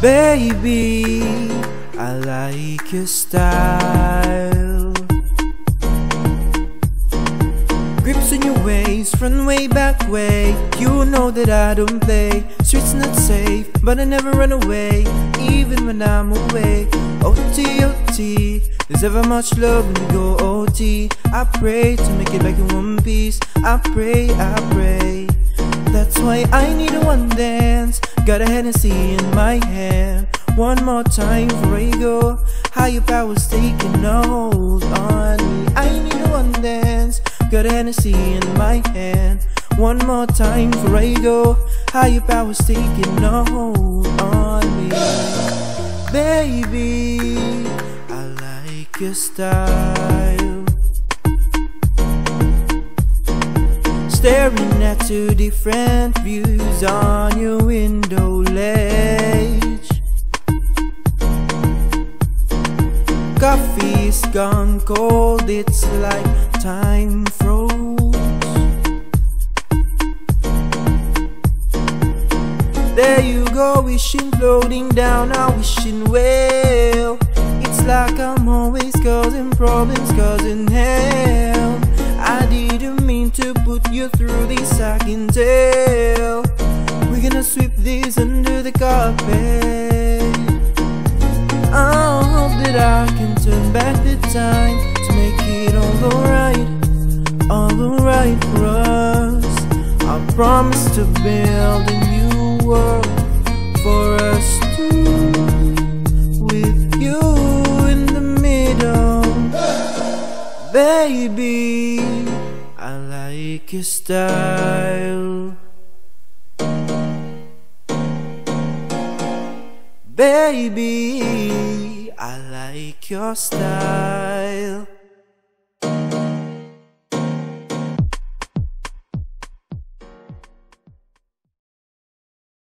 Baby, I like your style. Grips on your waist, front way, back way. You know that I don't play. Streets not safe, but I never run away, even when I'm away. OT, OT, there's ever much love when you go OT. I pray to make it back in one piece. I pray, I pray. That's why I need a one dance. Got a Hennessy in my hand. One more time before I go. Higher powers taking a hold on me. I need a one dance. Got a Hennessy in my hand. One more time before I go. Higher powers taking a hold on me. Baby, I like your style. Staring at two different views on your window ledge. Coffee's gone cold, it's like time froze. There you go, wishing, floating down, a wishing well. It's like I'm always causing problems, causing hell. I didn't mean to put you through this, I can tell. We're gonna sweep this under the carpet. I hope that I can turn back the time to make it all alright for us. I promise to build a new world for us two, with you in the middle. Baby, I like your style. Baby, I like your style.